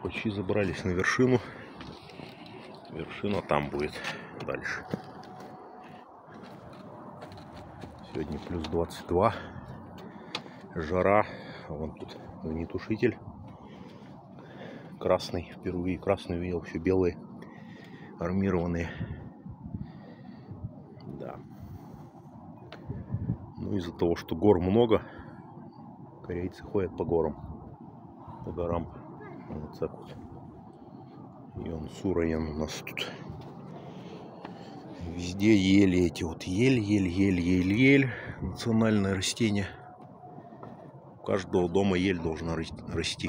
Почти забрались на вершину. Вершина там будет дальше. Сегодня плюс 22. Жара. Вон тут огнетушитель красный. Впервые красный видел. Все белые, армированные. Да. Ну, из-за того, что гор много, корейцы ходят по горам. По горам. Вот так вот. Йонсу район у нас тут. Везде ели эти вот. Ель. Национальное растение. У каждого дома ель должна расти.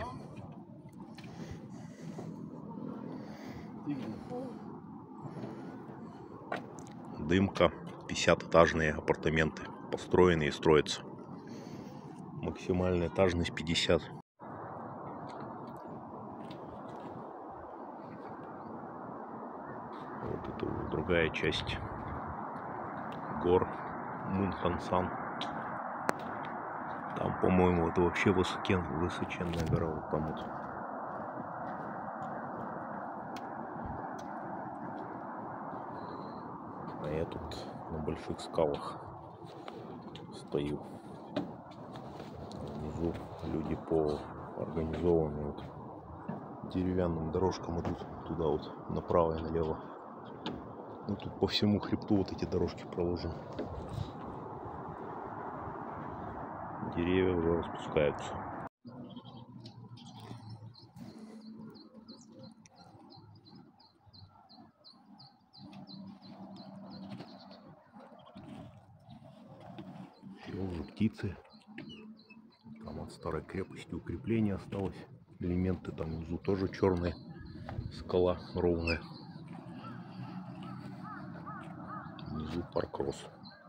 Дымка. 50-этажные апартаменты. Построенные и строятся. Максимальная этажность 50. Вот это вот другая часть гор Мунхансан. Там, по-моему, это вообще высоченная гора. Вот там вот. А я тут на больших скалах стою. Внизу люди по организованным вот деревянным дорожкам идут туда вот, направо и налево. Ну, тут по всему хребту вот эти дорожки проложены. Деревья уже распускаются. Все уже птицы. Там от старой крепости укрепление осталось. Элементы там внизу тоже черные. Скала ровная. Внизу Паркросс.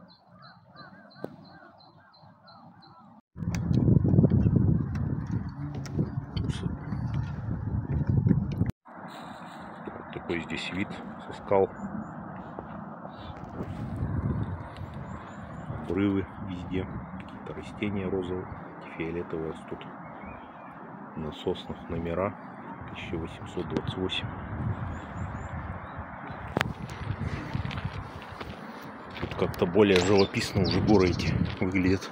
Вот такой здесь вид со скал. Обрывы везде. Какие-то растения розовые, фиолетовые растут. На соснах номера 1828. Тут как-то более живописно уже горы эти выглядят.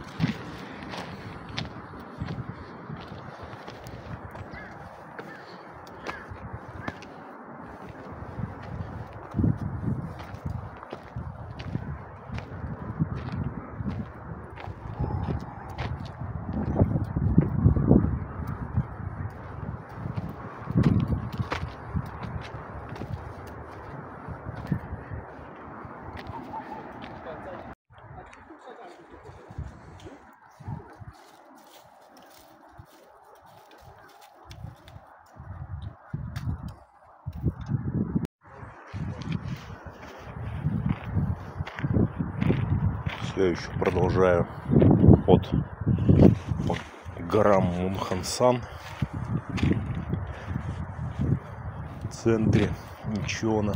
Я еще продолжаю ход по горам Мунхансан. В центре Инчона.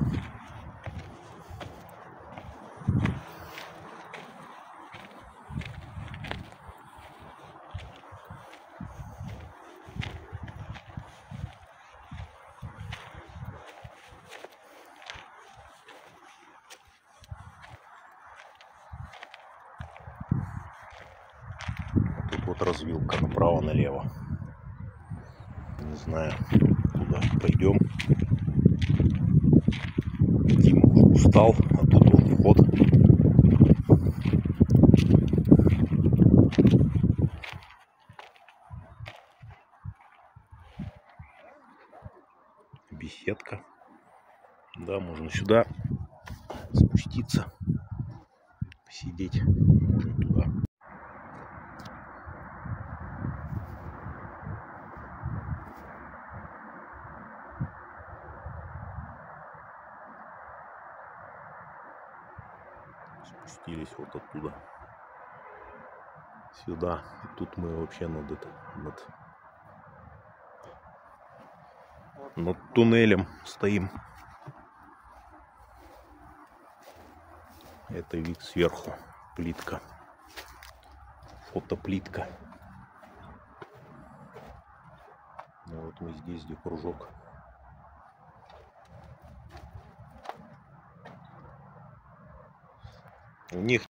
Тут вот развилка направо-налево. Не знаю, куда пойдем. Дима уже устал, а тут он вход. Беседка. Да, можно сюда спуститься, посидеть. Можно туда. Спустились вот оттуда сюда. И тут мы вообще над туннелем стоим. Это вид сверху. Плитка. Фотоплитка. Ну, вот мы здесь, где кружок. У них